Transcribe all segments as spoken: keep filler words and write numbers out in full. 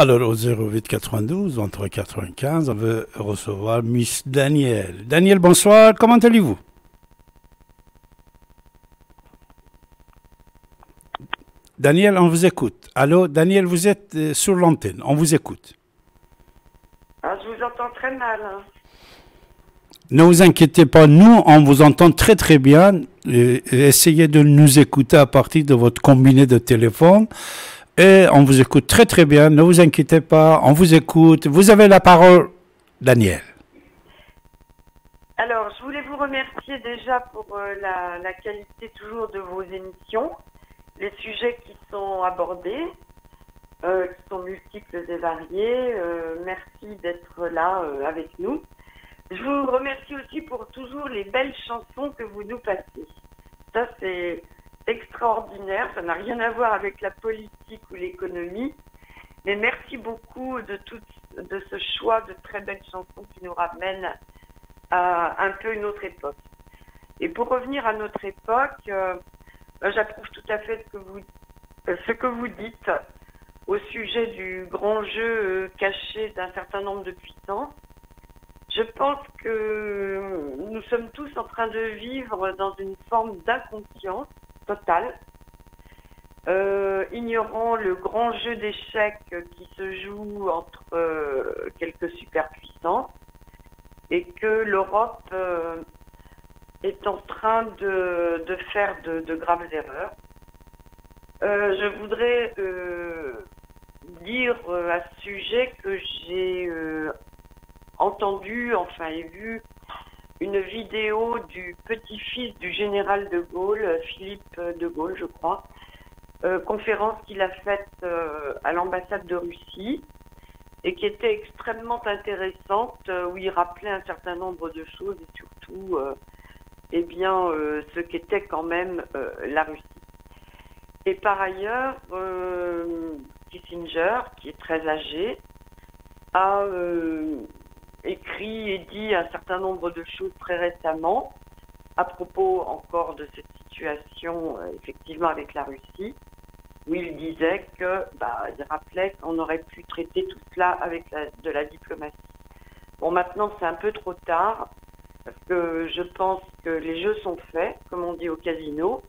Alors, au zéro huit quatre-vingt-douze, vingt-trois quatre-vingt-quinze, on veut recevoir Miss Daniel. Daniel, bonsoir, comment allez-vous? Daniel, on vous écoute. Allô, Daniel, vous êtes euh, sur l'antenne, on vous écoute. Ah, je vous entends très mal, hein. Ne vous inquiétez pas, nous, on vous entend très très bien. Euh, essayez de nous écouter à partir de votre combiné de téléphone. Et on vous écoute très très bien, ne vous inquiétez pas, on vous écoute. Vous avez la parole, Daniel. Alors, je voulais vous remercier déjà pour euh, la, la qualité toujours de vos émissions, les sujets qui sont abordés, euh, qui sont multiples et variés. Euh, merci d'être là euh, avec nous. Je vous remercie aussi pour toujours les belles chansons que vous nous passez. Ça, c'est extraordinaire. Ça n'a rien à voir avec la politique ou l'économie. Mais merci beaucoup de, tout, de ce choix de très belles chansons qui nous ramènent à un peu une autre époque. Et pour revenir à notre époque, euh, j'approuve tout à fait ce que vous, ce que vous dites au sujet du grand jeu caché d'un certain nombre de puissances. Je pense que nous sommes tous en train de vivre dans une forme d'inconscience totale, euh, ignorant le grand jeu d'échecs qui se joue entre euh, quelques superpuissances et que l'Europe euh, est en train de, de faire de, de graves erreurs. Euh, je voudrais euh, dire euh, à ce sujet que j'ai euh, entendu, enfin, et vu une vidéo du petit-fils du général de Gaulle, Philippe de Gaulle, je crois, euh, conférence qu'il a faite euh, à l'ambassade de Russie et qui était extrêmement intéressante, euh, où il rappelait un certain nombre de choses et surtout, euh, eh bien, euh, ce qu'était quand même euh, la Russie. Et par ailleurs, euh, Kissinger, qui est très âgé, a euh, écrit et dit un certain nombre de choses très récemment à propos encore de cette situation euh, effectivement avec la Russie, où il disait que, bah, il rappelait qu'on aurait pu traiter tout cela avec la, de la diplomatie. Bon, maintenant c'est un peu trop tard, parce que je pense que les jeux sont faits, comme on dit au casino,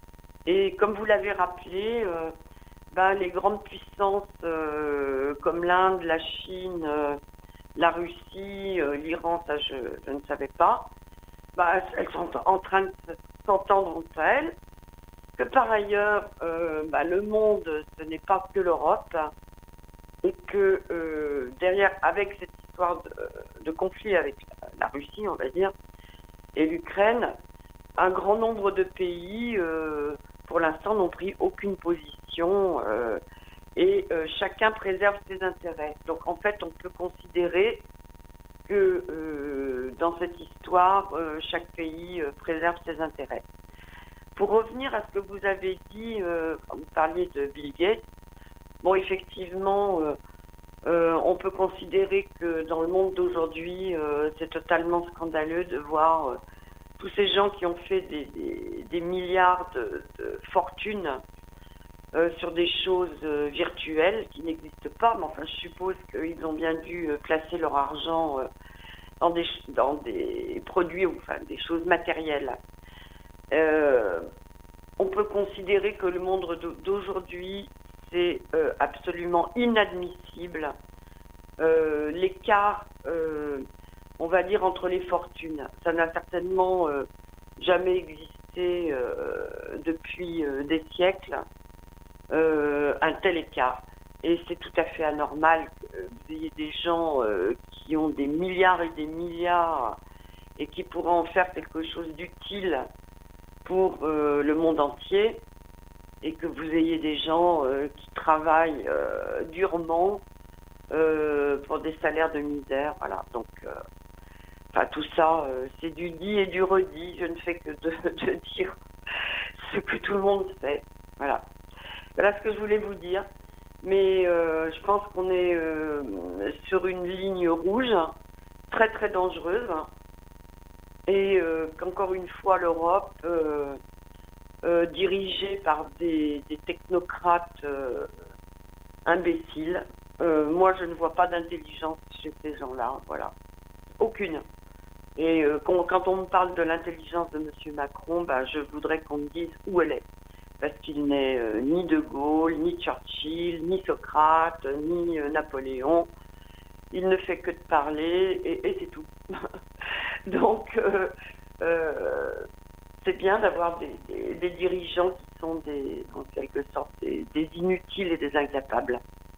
et comme vous l'avez rappelé, euh, bah, les grandes puissances euh, comme l'Inde, la Chine, euh, la Russie, euh, l'Iran, ça je, je ne savais pas, bah, elles sont en train de s'entendre entre elles, que par ailleurs, euh, bah, le monde, ce n'est pas que l'Europe, et que euh, derrière, avec cette histoire de, de conflit avec la Russie, on va dire, et l'Ukraine, un grand nombre de pays, euh, pour l'instant, n'ont pris aucune position, euh, et euh, chacun préserve ses intérêts. Donc en fait, on peut considérer que euh, dans cette histoire, euh, chaque pays euh, préserve ses intérêts. Pour revenir à ce que vous avez dit, euh, quand vous parliez de Bill Gates, bon, effectivement, euh, euh, on peut considérer que dans le monde d'aujourd'hui, euh, c'est totalement scandaleux de voir euh, tous ces gens qui ont fait des, des, des milliards de, de fortunes euh, sur des choses euh, virtuelles qui n'existent pas, mais enfin, je suppose qu'ils ont bien dû euh, placer leur argent euh, dans, des, dans des produits, enfin, des choses matérielles. Euh, on peut considérer que le monde d'aujourd'hui, c'est euh, absolument inadmissible. Euh, l'écart, euh, on va dire, entre les fortunes, ça n'a certainement euh, jamais existé euh, depuis euh, des siècles, euh, un tel écart. Et c'est tout à fait anormal que vous ayez des gens euh, qui ont des milliards et des milliards et qui pourraient en faire quelque chose d'utile pour euh, le monde entier, et que vous ayez des gens euh, qui travaillent euh, durement euh, pour des salaires de misère. Voilà. Donc, euh, enfin, tout ça, euh, c'est du dit et du redit. Je ne fais que de, de dire ce que tout le monde sait. Voilà. Voilà ce que je voulais vous dire. Mais euh, je pense qu'on est euh, sur une ligne rouge très très dangereuse. Et euh, qu'encore une fois, l'Europe, euh, euh, dirigée par des, des technocrates euh, imbéciles, Euh, moi, je ne vois pas d'intelligence chez ces gens-là, voilà. Aucune. Et euh, quand, quand on me parle de l'intelligence de M. Macron, bah, je voudrais qu'on me dise où elle est. Parce qu'il n'est euh, ni De Gaulle, ni Churchill, ni Socrate, ni euh, Napoléon. Il ne fait que de parler et, et c'est tout. Donc, euh, euh, c'est bien d'avoir des, des, des dirigeants qui sont des, en quelque sorte des, des inutiles et des incapables.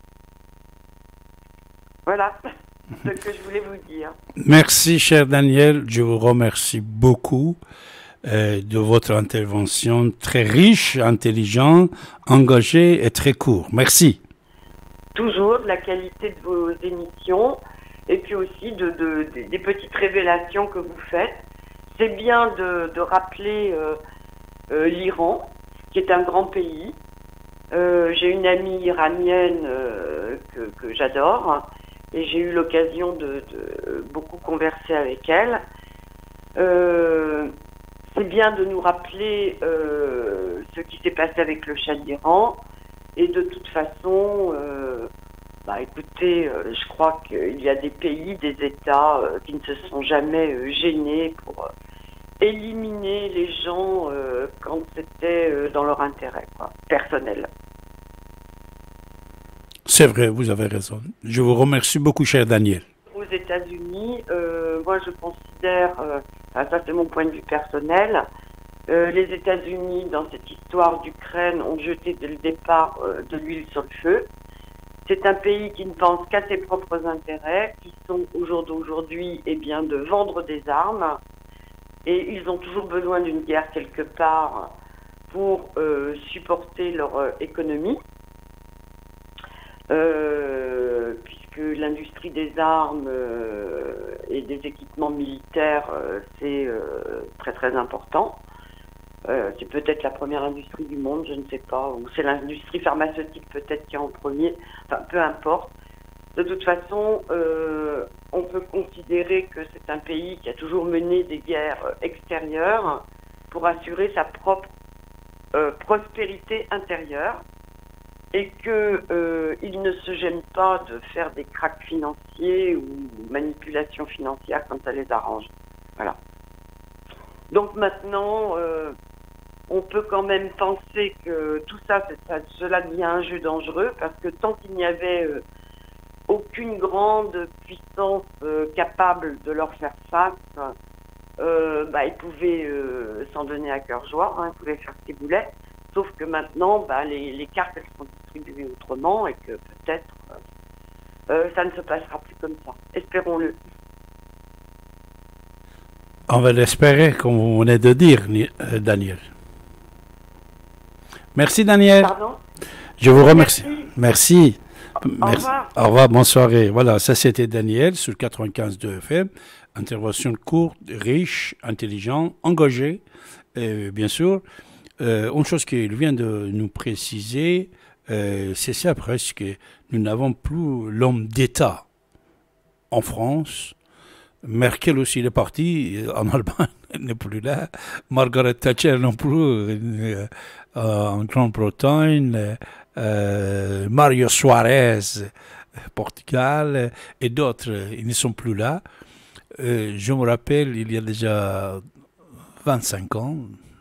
Voilà ce que je voulais vous dire. Merci, cher Daniel. Je vous remercie beaucoup euh, de votre intervention très riche, intelligente, engagée et très courte. Merci. Toujours de la qualité de vos émissions et puis aussi de, de, de, des petites révélations que vous faites. C'est bien de, de rappeler euh, euh, l'Iran, qui est un grand pays. Euh, j'ai une amie iranienne euh, que, que j'adore et j'ai eu l'occasion de, de beaucoup converser avec elle. Euh, c'est bien de nous rappeler euh, ce qui s'est passé avec le Shah d'Iran. Et de toute façon, euh, bah écoutez, euh, je crois qu'il y a des pays, des États euh, qui ne se sont jamais euh, gênés pour euh, éliminer les gens euh, quand c'était euh, dans leur intérêt, quoi, personnel. C'est vrai, vous avez raison. Je vous remercie beaucoup, cher Daniel. Aux États-Unis, euh, moi je considère, euh, enfin, ça c'est mon point de vue personnel, Euh, les États-Unis, dans cette histoire d'Ukraine, ont jeté dès le départ euh, de l'huile sur le feu. C'est un pays qui ne pense qu'à ses propres intérêts, qui sont au jour d'aujourd'hui, eh bien, de vendre des armes. Et ils ont toujours besoin d'une guerre quelque part pour euh, supporter leur euh, économie. Euh, puisque l'industrie des armes euh, et des équipements militaires, euh, c'est euh, très très important. Euh, c'est peut-être la première industrie du monde, je ne sais pas, ou c'est l'industrie pharmaceutique peut-être qui est en premier, enfin peu importe. De toute façon, euh, on peut considérer que c'est un pays qui a toujours mené des guerres extérieures pour assurer sa propre euh, prospérité intérieure et qu'il euh, ne se gêne pas de faire des cracks financiers ou manipulations financières quand ça les arrange. Voilà. Donc maintenant, euh, on peut quand même penser que tout ça, ça, cela devient un jeu dangereux parce que tant qu'il n'y avait euh, aucune grande puissance euh, capable de leur faire face, euh, bah, ils pouvaient euh, s'en donner à cœur joie, hein, ils pouvaient faire ce qu'ils voulaient, sauf que maintenant, bah, les, les cartes elles sont distribuées autrement et que peut-être euh, euh, ça ne se passera plus comme ça. Espérons-le. On va l'espérer, comme vous venez de dire, Daniel. Merci, Daniel. Pardon? Je vous remercie. Merci. Merci. Au Merci. revoir. Au revoir, bonne soirée. Voilà, ça c'était Daniel sur quatre-vingt-quinze point deux F M. Intervention courte, riche, intelligent, engagé. Et bien sûr, euh, une chose qu'il vient de nous préciser, euh, c'est ça presque. Nous n'avons plus l'homme d'État en France. Merkel aussi est partie, en Allemagne, elle n'est plus là. Margaret Thatcher non plus, euh, en Grande-Bretagne. Euh, Mario Suarez, Portugal, et d'autres, ils ne sont plus là. Euh, je me rappelle, il y a déjà vingt-cinq ans,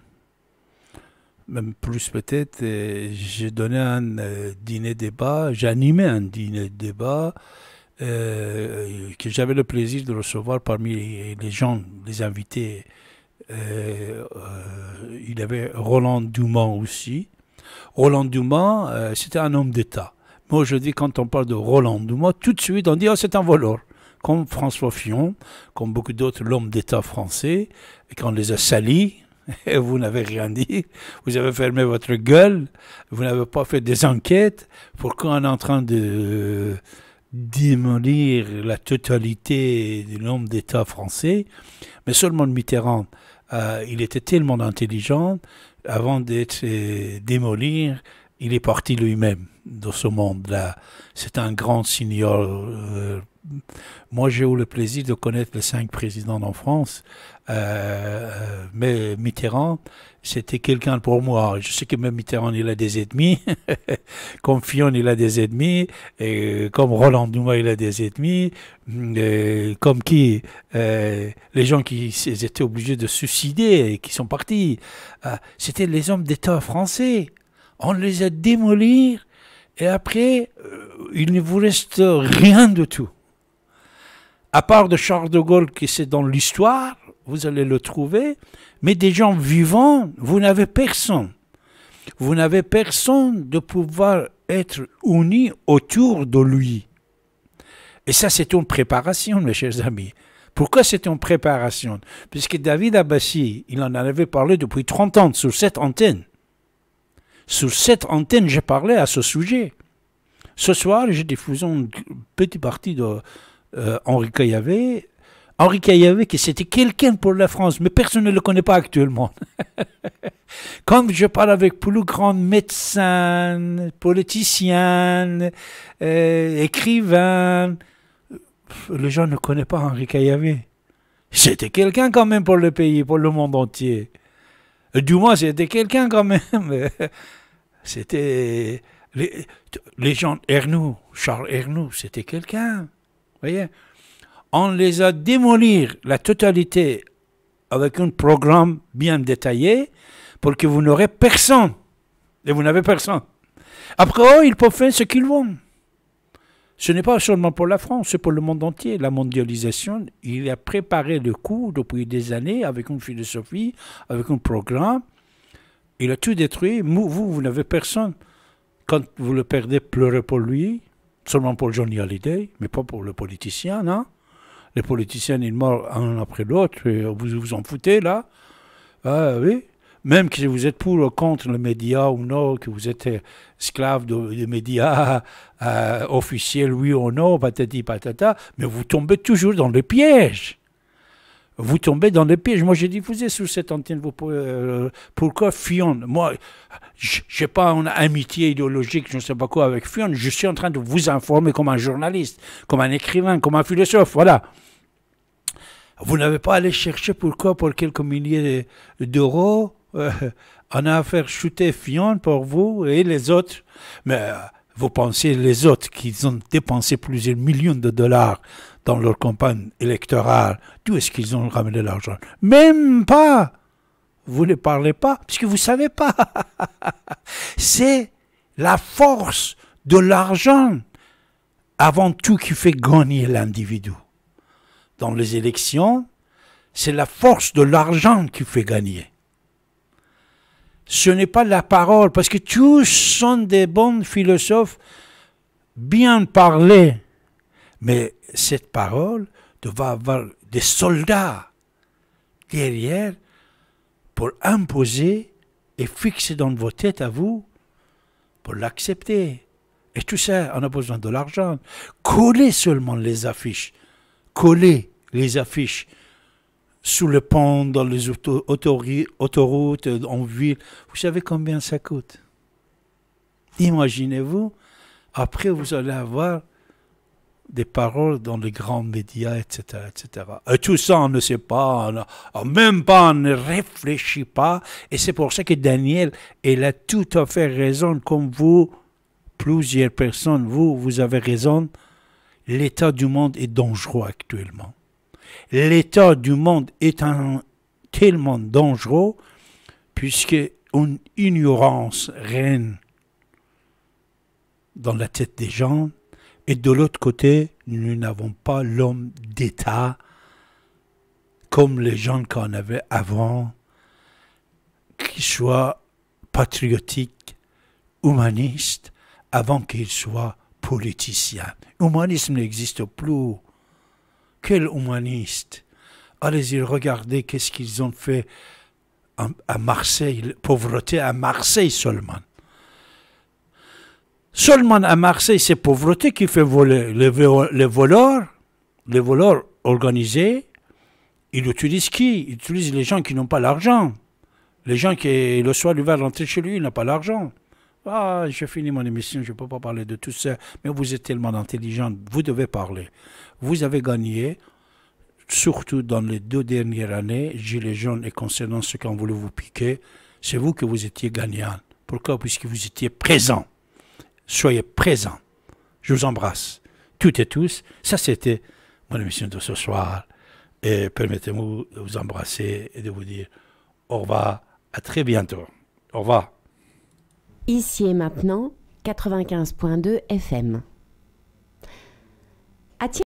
même plus peut-être, euh, j'ai donné un euh, dîner-débat, j'ai animé un dîner-débat euh, que j'avais le plaisir de recevoir parmi les gens, les invités. Euh, euh, il y avait Roland Dumas aussi. Roland Dumas, euh, c'était un homme d'État. Moi, je dis, quand on parle de Roland Dumas, tout de suite, on dit, oh, c'est un voleur. Comme François Fillon, comme beaucoup d'autres l'homme d'État français, et qu'on les a salis, et vous n'avez rien dit, vous avez fermé votre gueule, vous n'avez pas fait des enquêtes, pourquoi on est en train de euh, démolir la totalité de l'homme d'État français, mais seulement Mitterrand, euh, il était tellement intelligent, avant d'être euh, démolir, il est parti lui-même dans ce monde-là. C'est un grand seigneur. Euh, moi, j'ai eu le plaisir de connaître les cinq présidents en France, euh, mais Mitterrand, c'était quelqu'un pour moi. Je sais que même Mitterrand, il a des ennemis, comme Fillon, il a des ennemis, et comme Roland Dumas, il a des ennemis, et comme qui, euh, les gens qui étaient obligés de se suicider et qui sont partis, euh, c'était les hommes d'État français. On les a démolis, et après, euh, il ne vous reste rien de tout. À part de Charles de Gaulle, qui c'est dans l'histoire, vous allez le trouver, mais des gens vivants, vous n'avez personne. Vous n'avez personne de pouvoir être unis autour de lui. Et ça, c'est une préparation, mes chers amis. Pourquoi c'est une préparation? Puisque David Abbassi, il en avait parlé depuis trente ans sur cette antenne. Sur cette antenne, j'ai parlé à ce sujet. Ce soir, j'ai diffusé une petite partie de euh, Henri Caillavet. Henri Caillavet, qui c'était quelqu'un pour la France, mais personne ne le connaît pas actuellement. Quand je parle avec plus grands médecins, politiciens, euh, écrivains, les gens ne connaissent pas Henri Caillavet. C'était quelqu'un quand même pour le pays, pour le monde entier. Du moins, c'était quelqu'un quand même. C'était les, les gens, Ernoult, Charles Ernoult, c'était quelqu'un. Vous voyez, on les a démolis la totalité avec un programme bien détaillé pour que vous n'aurez personne. Et vous n'avez personne. Après, oh, ils peuvent faire ce qu'ils veulent. Ce n'est pas seulement pour la France, c'est pour le monde entier. La mondialisation, il a préparé le coup depuis des années avec une philosophie, avec un programme. Il a tout détruit. Vous, vous, vous n'avez personne. Quand vous le perdez, pleurez pour lui, seulement pour Johnny Hallyday, mais pas pour le politicien, non? Les politiciens, ils meurent un après l'autre, vous vous en foutez, là. Ah oui. Même que vous êtes pour ou contre les médias ou non, que vous êtes esclave des médias euh, officiels, oui ou non, patati patata, mais vous tombez toujours dans le piège. Vous tombez dans le piège. Moi, j'ai diffusé sur cette antenne, vous, euh, pourquoi Fillon? Moi, je n'ai pas une amitié idéologique, je ne sais pas quoi, avec Fillon. Je suis en train de vous informer comme un journaliste, comme un écrivain, comme un philosophe, voilà. Vous n'avez pas à aller chercher pourquoi, pour quelques milliers d'euros, Euh, on a à faire chuter Fillon pour vous et les autres. Mais euh, vous pensez les autres qui ont dépensé plusieurs millions de dollars dans leur campagne électorale, d'où est-ce qu'ils ont ramené l'argent? Même pas. Vous ne parlez pas, puisque vous ne savez pas. C'est la force de l'argent avant tout qui fait gagner l'individu. Dans les élections, c'est la force de l'argent qui fait gagner. Ce n'est pas la parole, parce que tous sont des bons philosophes, bien parlés. Mais cette parole doit avoir des soldats derrière pour imposer et fixer dans vos têtes à vous, pour l'accepter. Et tout ça, on a besoin de l'argent. Collez seulement les affiches. Collez les affiches. Sous le pont, dans les auto autoroutes, en ville. Vous savez combien ça coûte? Imaginez-vous, après vous allez avoir des paroles dans les grands médias, et cetera, et cetera. Et tout ça, on ne sait pas, on a, même pas, on ne réfléchit pas. Et c'est pour ça que Daniel, il a tout à fait raison, comme vous, plusieurs personnes, vous, vous avez raison. L'état du monde est dangereux actuellement. L'état du monde est un, tellement dangereux puisque une ignorance règne dans la tête des gens et de l'autre côté, nous n'avons pas l'homme d'État comme les gens qu'on avait avant, qui soit patriotique, humaniste, avant qu'il soit politicien. L'humanisme n'existe plus. Quel humaniste? Allez-y, regardez qu'est-ce qu'ils ont fait à Marseille, pauvreté à Marseille seulement. Seulement à Marseille, c'est pauvreté qui fait voler. Les, les voleurs, les voleurs organisés, ils utilisent qui? Ils utilisent les gens qui n'ont pas l'argent. Les gens qui, le soir, ils vont rentrer chez lui, ils n'ont pas l'argent. Ah, j'ai fini mon émission, je ne peux pas parler de tout ça. Mais vous êtes tellement intelligente, vous devez parler. Vous avez gagné, surtout dans les deux dernières années, Gilets jaunes et concernant ceux qui ont voulu vous piquer, c'est vous que vous étiez gagnant. Pourquoi? Puisque vous étiez présent. Soyez présent. Je vous embrasse. Toutes et tous. Ça, c'était mon émission de ce soir. Et permettez-moi de vous embrasser et de vous dire au revoir. À très bientôt. Au revoir. Ici et maintenant, quatre-vingt-quinze point deux F M.